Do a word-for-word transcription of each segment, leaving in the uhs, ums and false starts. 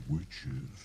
witches.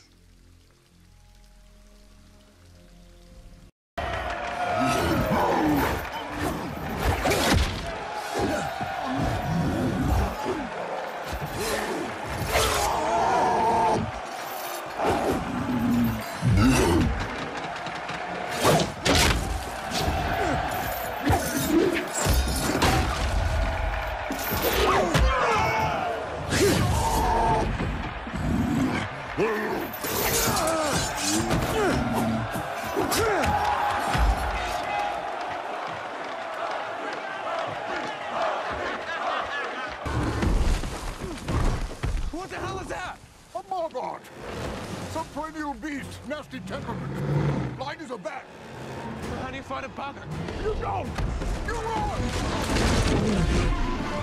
What the hell is that? A margot! Some perennial beast, nasty temperament. Blind as a bat. How do you fight a bugger? You don't! You run!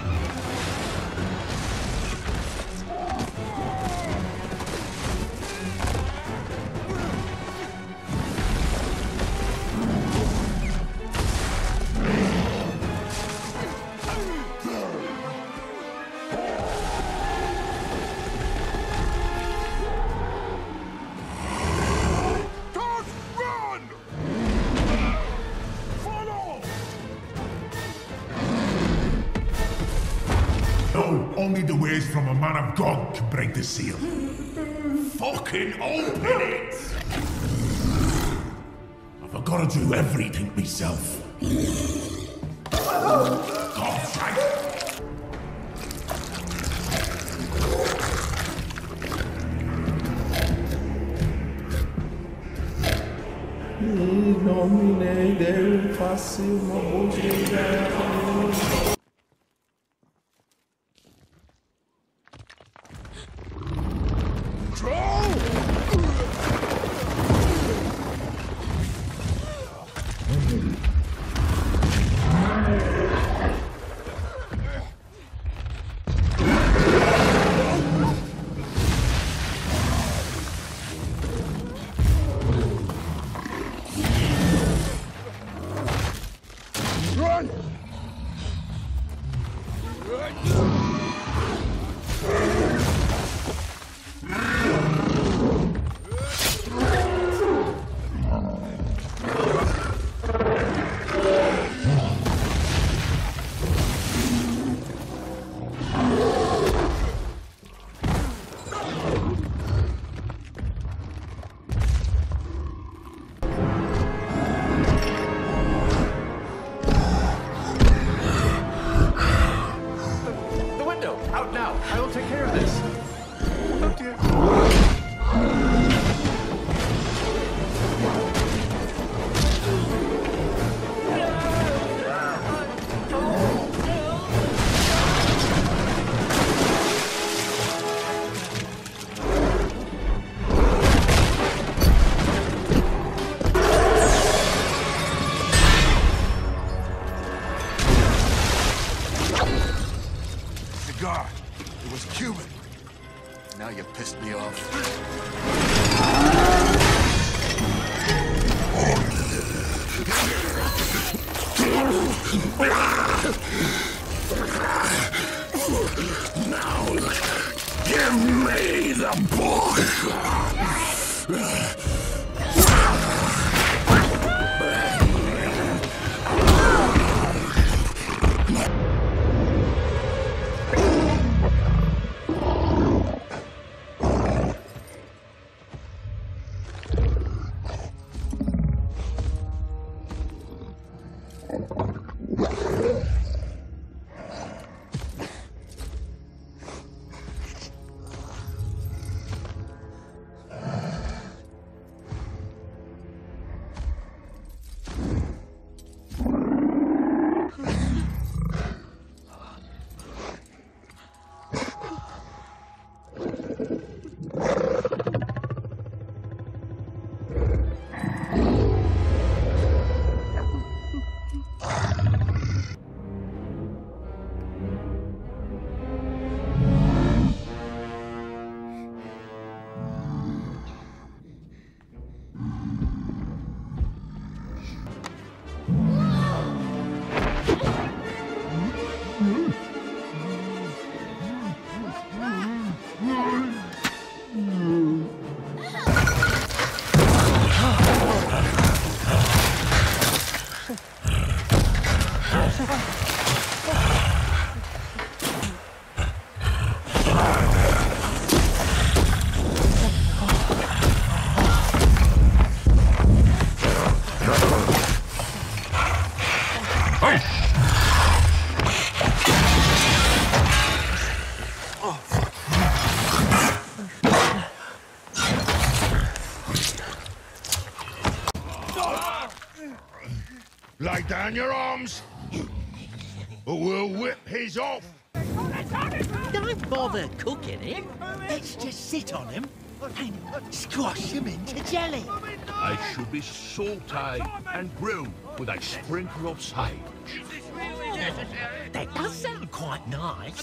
No, only the ways from a man of God can break the seal. Fucking open it! I've gotta do everything myself. God's right. Em nome dele, faça uma boa chegada. Run! Out now! I will take care of this! Oh dear. Cigar. It was Cuban. Now you pissed me off. Now, give me the book! Lay down your arms, or we'll whip his off. Don't bother cooking him. Let's just sit on him and squash him into jelly. They should be sautéed and grilled with a sprinkle of sage. That does sound quite nice.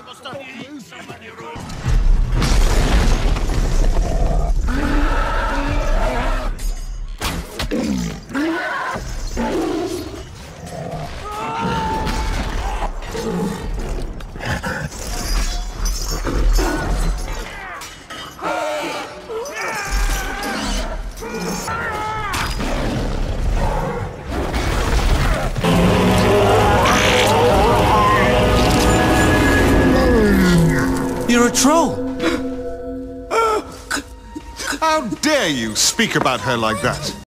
You're a troll! How dare you speak about her like that?